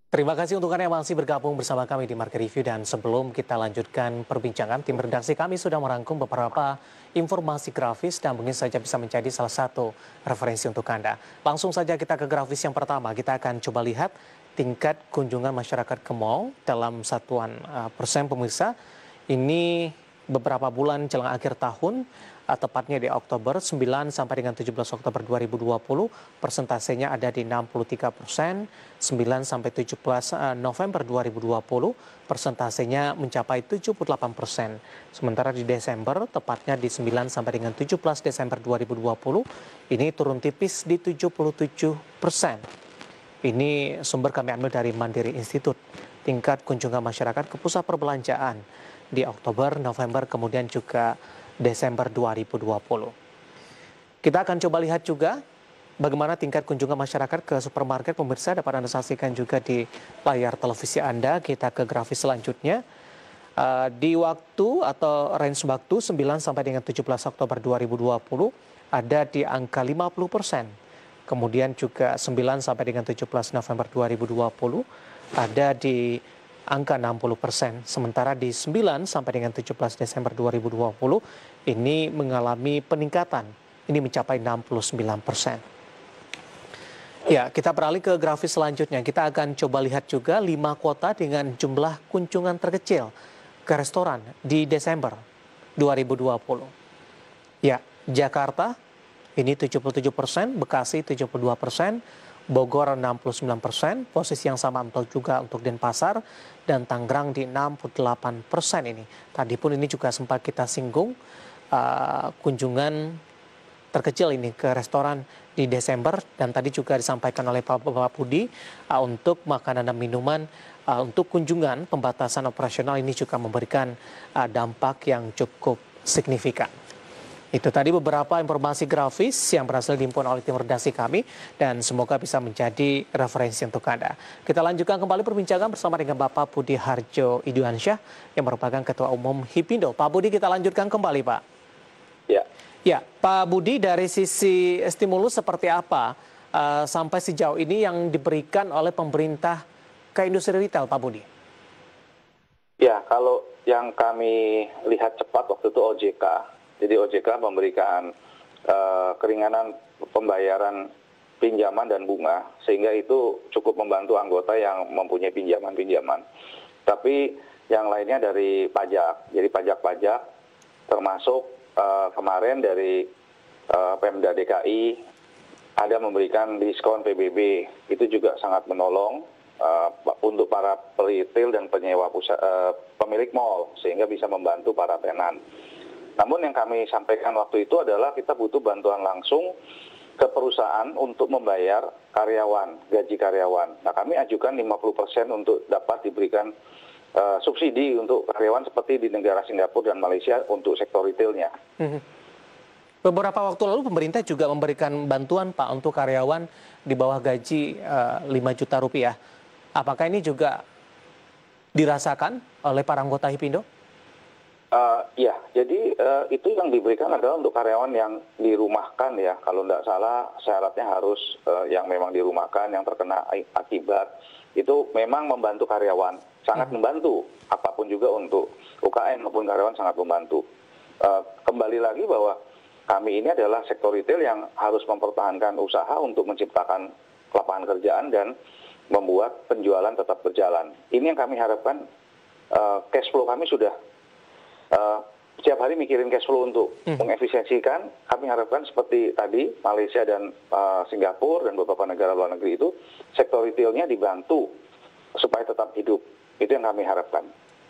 Terima kasih untuk Anda yang masih bergabung bersama kami di Market Review, dan sebelum kita lanjutkan perbincangan, tim redaksi kami sudah merangkum beberapa informasi grafis dan mungkin saja bisa menjadi salah satu referensi untuk Anda. Langsung saja kita ke grafis yang pertama. Kita akan coba lihat tingkat kunjungan masyarakat ke mall dalam satuan persen pemirsa. Ini beberapa bulan jelang akhir tahun, tepatnya di Oktober 9 sampai dengan 17 Oktober 2020, persentasenya ada di 63%, 9 sampai 17 November 2020, persentasenya mencapai 78%. Sementara di Desember, tepatnya di 9 sampai dengan 17 Desember 2020, ini turun tipis di 77%. Ini sumber kami ambil dari Mandiri Institute. Tingkat kunjungan masyarakat ke pusat perbelanjaan di Oktober, November, kemudian juga Desember 2020. Kita akan coba lihat juga bagaimana tingkat kunjungan masyarakat ke supermarket. Pemirsa dapat Anda saksikan juga di layar televisi Anda. Kita ke grafis selanjutnya. Di waktu atau range waktu 9 sampai dengan 17 Oktober 2020 ada di angka 50%. Kemudian juga 9 sampai dengan 17 November 2020 ada di angka 60%. Sementara di 9 sampai dengan 17 Desember 2020 ini mengalami peningkatan. Ini mencapai 69%. Ya, kita beralih ke grafis selanjutnya. Kita akan coba lihat juga 5 kota dengan jumlah kunjungan terkecil ke restoran di Desember 2020. Ya, Jakarta ini 77%, Bekasi 72%, Bogor 69%, posisi yang sama juga untuk Denpasar, dan Tangerang di 68% ini. Tadi pun ini juga sempat kita singgung, kunjungan terkecil ini ke restoran di Desember, dan tadi juga disampaikan oleh Pak Budi untuk makanan dan minuman, untuk kunjungan pembatasan operasional ini juga memberikan dampak yang cukup signifikan. Itu tadi beberapa informasi grafis yang berhasil dihimpun oleh tim redaksi kami, dan semoga bisa menjadi referensi untuk Anda. Kita lanjutkan kembali perbincangan bersama dengan Bapak Budi Harjo Iduansyah yang merupakan Ketua Umum HIPindo. Pak Budi, kita lanjutkan kembali, Pak. Ya. Ya, Pak Budi, dari sisi stimulus seperti apa sampai sejauh ini yang diberikan oleh pemerintah ke industri retail, Pak Budi? Ya, kalau yang kami lihat cepat waktu itu OJK. Jadi OJK memberikan keringanan pembayaran pinjaman dan bunga, sehingga itu cukup membantu anggota yang mempunyai pinjaman-pinjaman. Tapi yang lainnya dari pajak. Jadi pajak-pajak termasuk kemarin dari Pemda DKI ada memberikan diskon PBB. Itu juga sangat menolong untuk para retail dan penyewa pemilik mall, sehingga bisa membantu para tenan. Namun yang kami sampaikan waktu itu adalah kita butuh bantuan langsung ke perusahaan untuk membayar karyawan, gaji karyawan. Nah, kami ajukan 50% untuk dapat diberikan subsidi untuk karyawan seperti di negara Singapura dan Malaysia untuk sektor retailnya. Beberapa waktu lalu pemerintah juga memberikan bantuan, Pak, untuk karyawan di bawah gaji 5 juta rupiah. Apakah ini juga dirasakan oleh para anggota HIPindo? Ya, jadi itu yang diberikan adalah untuk karyawan yang dirumahkan ya. Kalau tidak salah syaratnya harus yang memang dirumahkan, yang terkena akibat. Itu memang membantu karyawan, sangat membantu. Apapun juga untuk UKM maupun karyawan sangat membantu. Kembali lagi bahwa kami ini adalah sektor retail yang harus mempertahankan usaha untuk menciptakan lapangan kerjaan dan membuat penjualan tetap berjalan. Ini yang kami harapkan, cash flow kami sudah setiap hari mikirin cash flow untuk mengefisiensikan. Kami harapkan seperti tadi Malaysia dan Singapura dan beberapa negara luar negeri itu sektor retailnya dibantu supaya tetap hidup. Itu yang kami harapkan.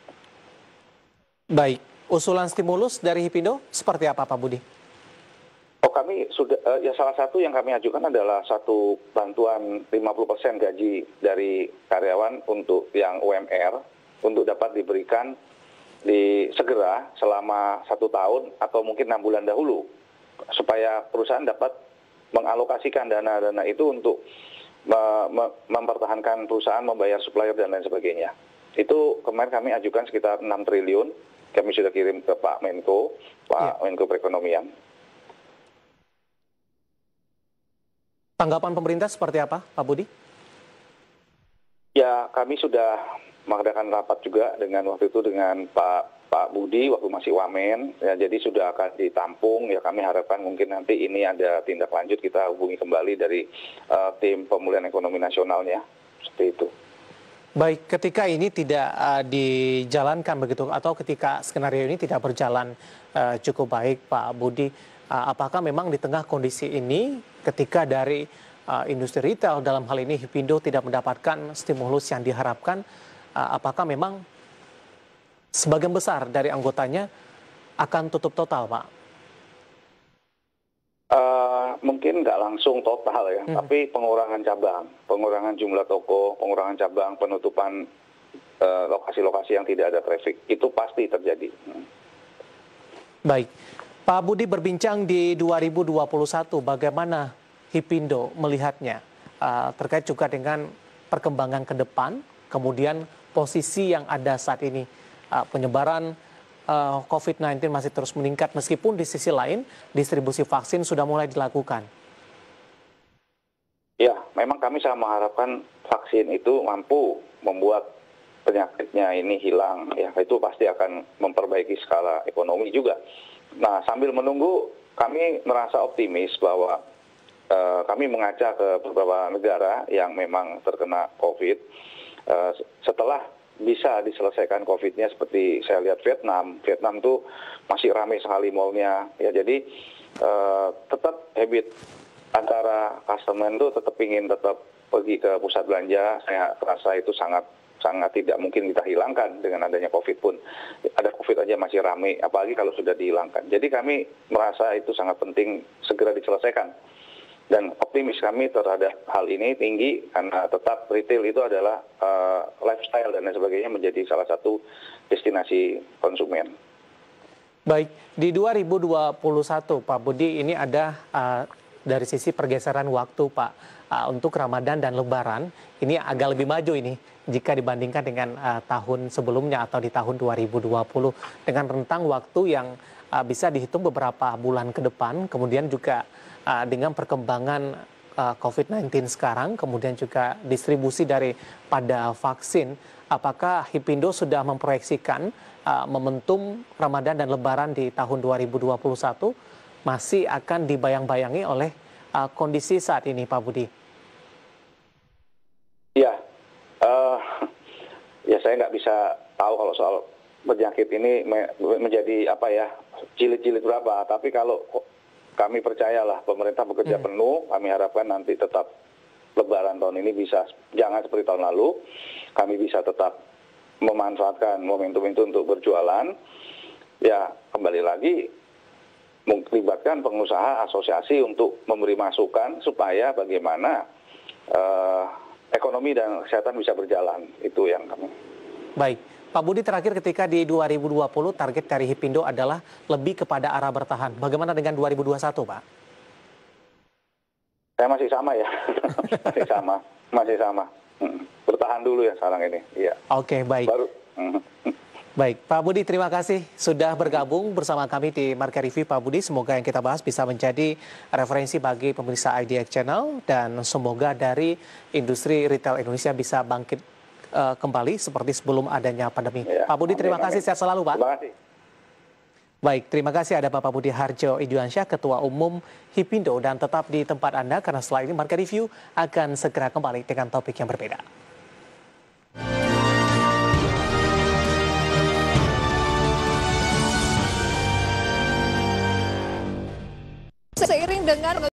Baik, usulan stimulus dari HIPindo seperti apa, Pak Budi? Kami sudah ya, salah satu yang kami ajukan adalah satu bantuan 50% gaji dari karyawan untuk yang UMR untuk dapat diberikan segera selama 1 tahun atau mungkin 6 bulan dahulu, supaya perusahaan dapat mengalokasikan dana-dana itu untuk mempertahankan perusahaan, membayar supplier dan lain sebagainya. Itu kemarin kami ajukan sekitar 6 triliun, kami sudah kirim ke Pak Menko, Menko Perekonomian. Tanggapan pemerintah seperti apa, Pak Budi? Ya, kami sudah mengadakan rapat juga dengan waktu itu dengan Pak Budi waktu masih Wamen, ya, jadi sudah akan ditampung. Ya, kami harapkan mungkin nanti ini ada tindak lanjut, kita hubungi kembali dari tim pemulihan ekonomi nasionalnya, seperti itu. Baik, ketika ini tidak dijalankan begitu, atau ketika skenario ini tidak berjalan cukup baik, Pak Budi, apakah memang di tengah kondisi ini, ketika dari industri retail dalam hal ini Hipindo tidak mendapatkan stimulus yang diharapkan, apakah memang sebagian besar dari anggotanya akan tutup total, Pak? Mungkin nggak langsung total ya, tapi pengurangan cabang, pengurangan jumlah toko, pengurangan cabang, penutupan lokasi-lokasi yang tidak ada traffic, itu pasti terjadi. Baik, Pak Budi berbincang di 2021, bagaimana Hipindo melihatnya terkait juga dengan perkembangan ke depan, kemudian posisi yang ada saat ini, penyebaran COVID-19 masih terus meningkat, meskipun di sisi lain distribusi vaksin sudah mulai dilakukan. Ya, memang kami sangat mengharapkan vaksin itu mampu membuat penyakitnya ini hilang. Ya, itu pasti akan memperbaiki skala ekonomi juga. Nah, sambil menunggu, kami merasa optimis bahwa kami mengajak ke beberapa negara yang memang terkena COVID. Setelah bisa diselesaikan COVID-nya, seperti saya lihat Vietnam tuh masih ramai sekali mall-nya. Ya, jadi tetap habit antara customer itu tetap ingin tetap pergi ke pusat belanja. Saya rasa itu sangat tidak mungkin kita hilangkan dengan adanya COVID pun. Ada COVID aja masih ramai, apalagi kalau sudah dihilangkan. Jadi kami merasa itu sangat penting segera diselesaikan. Dan optimis kami terhadap hal ini tinggi, karena tetap retail itu adalah lifestyle dan lain sebagainya, menjadi salah satu destinasi konsumen. Baik, di 2021 Pak Budi, ini ada dari sisi pergeseran waktu, Pak, untuk Ramadan dan Lebaran ini agak lebih maju ini jika dibandingkan dengan tahun sebelumnya atau di tahun 2020, dengan rentang waktu yang bisa dihitung beberapa bulan ke depan, kemudian juga dengan perkembangan COVID-19 sekarang, kemudian juga distribusi pada vaksin, apakah Hipindo sudah memproyeksikan momentum Ramadan dan Lebaran di tahun 2021 masih akan dibayang-bayangi oleh kondisi saat ini, Pak Budi? Ya, ya saya nggak bisa tahu kalau soal penyakit ini menjadi apa ya, jilid-jilid berapa, tapi kalau kami percayalah pemerintah bekerja penuh, kami harapkan nanti tetap Lebaran tahun ini bisa, jangan seperti tahun lalu, kami bisa tetap memanfaatkan momentum itu untuk berjualan. Ya, kembali lagi, melibatkan pengusaha asosiasi untuk memberi masukan supaya bagaimana ekonomi dan kesehatan bisa berjalan. Itu yang kami. Baik. Pak Budi, terakhir ketika di 2020 target dari Hipindo adalah lebih kepada arah bertahan. Bagaimana dengan 2021, Pak? Saya masih sama ya, masih sama. Bertahan dulu ya sekarang ini. Iya. Oke, baik. Baik, Pak Budi, terima kasih sudah bergabung bersama kami di Market Review, Pak Budi. Semoga yang kita bahas bisa menjadi referensi bagi pemirsa IDX Channel, dan semoga dari industri retail Indonesia bisa bangkit kembali seperti sebelum adanya pandemi. Ya, Pak Budi, terima kasih, sehat selalu, Pak. Terima kasih. Baik, terima kasih, ada Bapak Budi Harjo Idiansyah, Ketua Umum Hipindo, dan tetap di tempat Anda karena setelah ini Market Review akan segera kembali dengan topik yang berbeda. Seiring dengan